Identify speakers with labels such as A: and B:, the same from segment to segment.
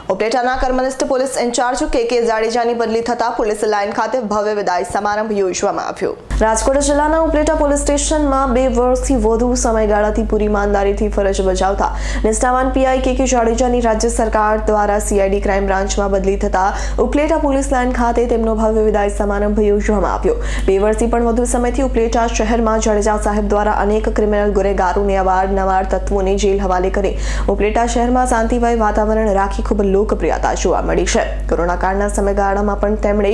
A: ઉપલેટાના કર્મનિષ્ઠ police in charge કે જાડેજાની બદલી થતા પોલીસ લાઇન ખાતે ભવ્ય વિદાય સમારંભ યોજવામાં આવ્યો। રાજકોટ જિલ્લાના ઉપલેટા પોલીસ સ્ટેશનમાં 2 વર્ષથી વધુ સમયગાળાથી પૂરી ઈમાનદારીથી ફરજ બજાવતા નિષ્ઠાવાન પીઆઈ કે જાડેજાની રાજ્ય સરકાર દ્વારા સીઆઈડી ક્રાઇમ બ્રાન્ચમાં બદલી થતા ઉપલેટા પોલીસ લાઇન ખાતે તેમનો ભવ્ય વિદાય સમારંભ યોજવામાં આવ્યો। 2 વર્ષથી પણ વધુ સમયથી ઉપલેટા શહેરમાં જાડેજા સાહેબ દ્વારા અનેક ક્રિમિનલ ગુનેગારોને અવારનવાર તત્વોને જેલ હવાલે કરી ઉપલેટા શહેરમાં શાંતિમય વાતાવરણ રાખી ખૂબ લોકપ્રિયતા જોવા મળી છે। કોરોના કાળના સમયગાળામાં પણ તેમણે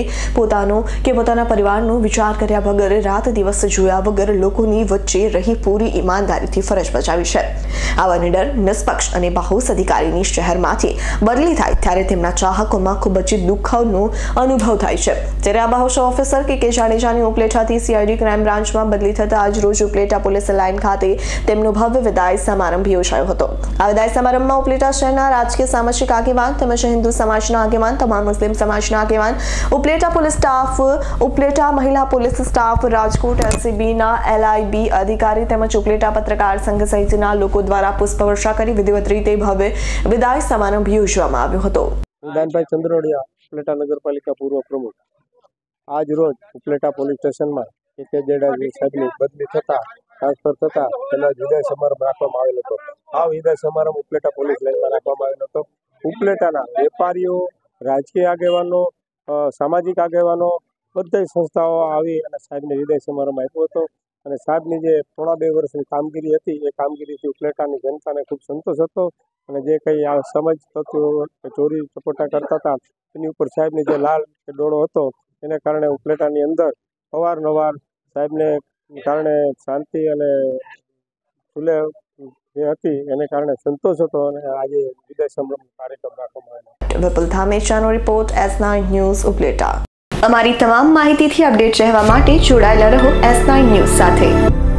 A: પોતાના પરિવારનો વિચાર કર્યા વગર રાત દિવસ જોયા વગર લોકોની વચ્ચે રહી પૂરી ઈમાનદારીથી ફરજ બજાવી છે। આવા નિડર, નિષ્પક્ષ અને બાહોશ અધિકારીની શહેરમાંથી બદલી થાય ત્યારે તેમના ચાહકોમાં ખૂબ જ દુઃખનો અનુભવ થાય છે। ત્યારે આ બાહોશ ઓફિસર કે જાડેજાની ઉપલેટાથી સીઆઈડી ક્રાઇમ બ્રાન્ચમાં બદલી થતા આજ રોજ ઉપલેટા પોલીસ લાઇન ખાતે તેમનો ભવ્ય વિદાય સમારંભ યોજાયો હતો। આ વિદાય સમારંભમાં ઉપલેટા શહેરના રાજકીય સામાજિક આગેવાન તેમજ હિન્દુ સમાજના આગેવાન, તમામ મુસ્લિમ સમાજના આગેવાન, ઉપલેટા પોલીસ સ્ટાફ, ઉપલેટા મહિલા પોલીસ સ્ટાફ, રાજકોટ એલસીબીના એલઆઈબી અધિકારી તેમજ ઉપલેટા પત્રકાર સંઘ સહિતના લોકો દ્વારા પુષ્પવર્ષા કરી વિધિવત રીતે ભવ્ય વિદાય સમારંભ યોજવામાં આવ્યો હતો।
B: દાનભાઈ ચંદ્રોડિયા, ઉપલેટા નગરપાલિકા પૂર્વ પ્રમુખ, આજ રોજ ઉપલેટા પોલીસ સ્ટેશનમાં કે જાડેજા સાહેબની બદલી થતા ટ્રાન્સફર થતા તેના વિદાય સમારંભ રાખવામાં આવેલો હતો। આ વિદાય સમારંભ ઉપલેટા પોલીસ લાઇનમાં રાખવામાં આવેલો હતો। ઉપલેટાના વેપારીઓ, રાજકીય આગેવાનો, સામાજિક આગેવાનો, બધી સંસ્થાઓ આવી અને સાહેબને વિદાય સમારંભ આપ્યો હતો અને સાહેબની જે 2.5 વર્ષની કામગીરી હતી એ કામગીરીથી ઉપલેટાની જનતાને ખૂબ સંતોષ હતો અને જે કંઈ આ સમજ તત્વો ચોરી ચપોટા કરતા હતા એની ઉપર સાહેબની જે લાલ ડોળો હતો એને કારણે ઉપલેટાની અંદર અવારનવાર સાહેબને કારણે શાંતિ અને ખુલે જે હતી એને કારણે સંતોષ હતો અને આજે વિદાય સમારંભ કાર્યક્રમ રાખવામાં આવ્યો।
A: વિપુલ ધામેચાનો રિપોર્ટ S9 ન્યૂઝ ઉપલેટા। અમારી તમામ માહિતીથી અપડેટ રહેવા માટે જોડાયેલા રહો S9 ન્યૂઝ સાથે।